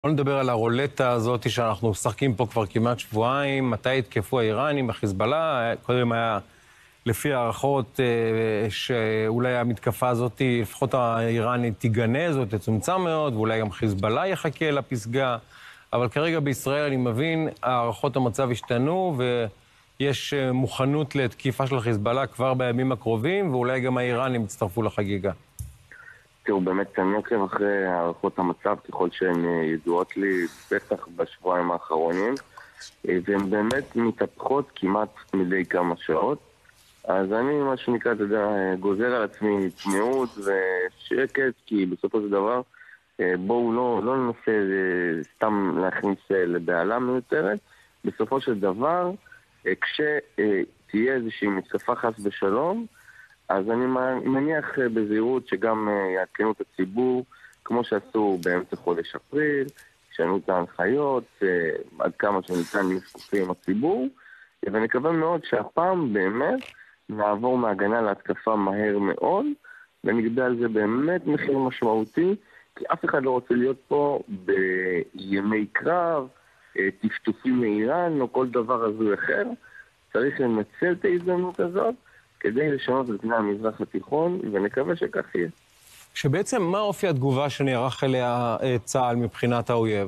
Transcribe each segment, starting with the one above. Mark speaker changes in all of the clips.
Speaker 1: בוא נדבר על הרולטה הזאת שאנחנו משחקים פה כבר כמעט שבועיים. מתי התקפו האיראנים, החיזבאללה? קודם היה, לפי הערכות, שאולי המתקפה הזאת, לפחות האיראנית, תיגנז או תצומצם מאוד, ואולי גם חיזבאללה יחכה לפסגה. אבל כרגע בישראל, אני מבין, הערכות המצב השתנו, ויש מוכנות לתקיפה של החיזבאללה כבר בימים הקרובים, ואולי גם האיראנים יצטרפו לחגיגה.
Speaker 2: תראו, באמת אני עוקב אחרי הערכות המצב ככל שהן ידועות לי, בטח בשבועיים האחרונים, והן באמת מתהפכות כמעט מדי כמה שעות. אז אני, מה שנקרא, אתה יודע, גוזר על עצמי צניעות ושקט, כי בסופו של דבר, בואו לא ננסה סתם להכניס לבעלה מיותרת. בסופו של דבר, כשתהיה איזושהי מתקפה חס ושלום, אז אני מניח בזהירות שגם יעדכנו את הציבור, כמו שעשו באמצע חודש אפריל, שנו את ההנחיות, עד כמה שניתן לשקופים עם הציבור, ונקווה מאוד שהפעם באמת נעבור מהגנה להתקפה מהר מאוד, ונגדל על זה באמת מחיר משמעותי, כי אף אחד לא רוצה להיות פה בימי קרב, טפטופים מאיראן או כל דבר הזוי אחר. צריך לנצל את ההזדמנות הזאת, כדי לשנות את פני המזרח התיכון, ונקווה שכך יהיה.
Speaker 1: שבעצם מה אופי התגובה שנערך אליה צה"ל מבחינת האויב?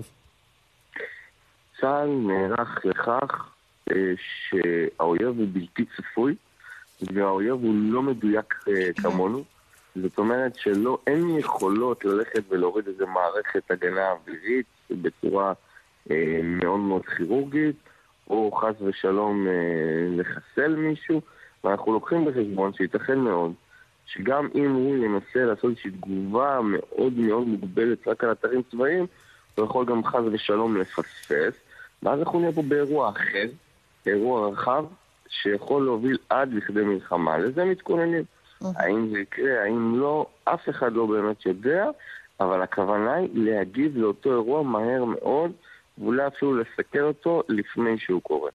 Speaker 2: צה"ל נערך לכך שהאויב הוא בלתי צפוי, והאויב הוא לא מדויק כמונו. זאת אומרת אין יכולות ללכת ולהוריד איזו מערכת הגנה אווירית בצורה מאוד מאוד כירורגית, או חס ושלום לחסל מישהו. ואנחנו לוקחים בחשבון שייתכן מאוד שגם אם הוא ינסה לעשות איזושהי תגובה מאוד מאוד מוגבלת רק על אתרים צבאיים, הוא יכול גם חס ושלום לפספס, ואז אנחנו נהיה פה באירוע אחר, אירוע רחב, שיכול להוביל עד לכדי מלחמה. לזה מתכוננים. האם זה יקרה, האם לא, אף אחד לא באמת יודע, אבל הכוונה היא להגיב לאותו אירוע מהר מאוד, ואולי אפילו לסקר אותו לפני שהוא קורה.